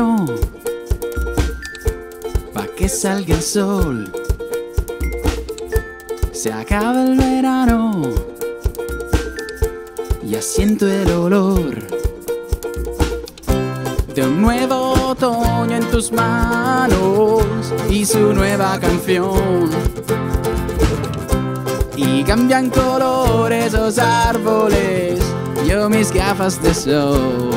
verano, pa' que salga el sol. Se acaba el verano, ya siento el olor de un nuevo otoño en tus manos y su nueva canción. Y cambian colores los árboles, yo mis gafas de sol.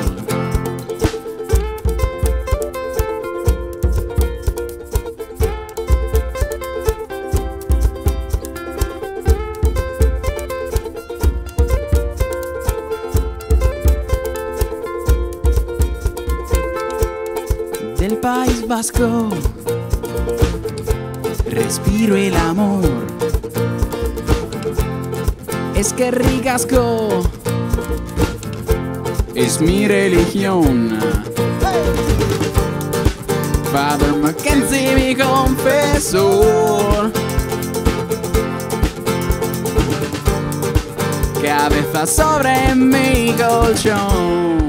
Del País Vasco respiro el amor. Es que ricasco es mi religión. Father Mackenzie, mi confesor, cabeza sobre mi colchón.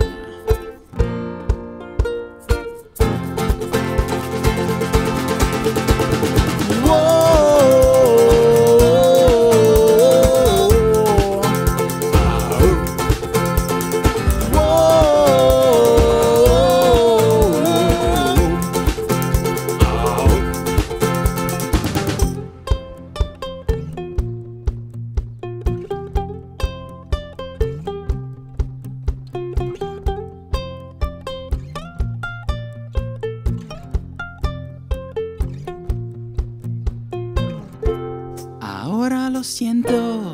Ahora lo siento,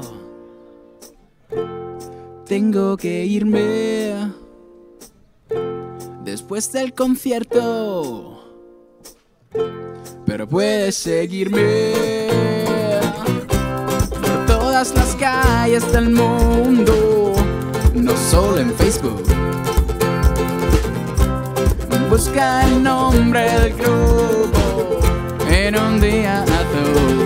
tengo que irme después del concierto, pero puedes seguirme por todas las calles del mundo, no solo en Facebook. Busca el nombre del grupo en un día azul.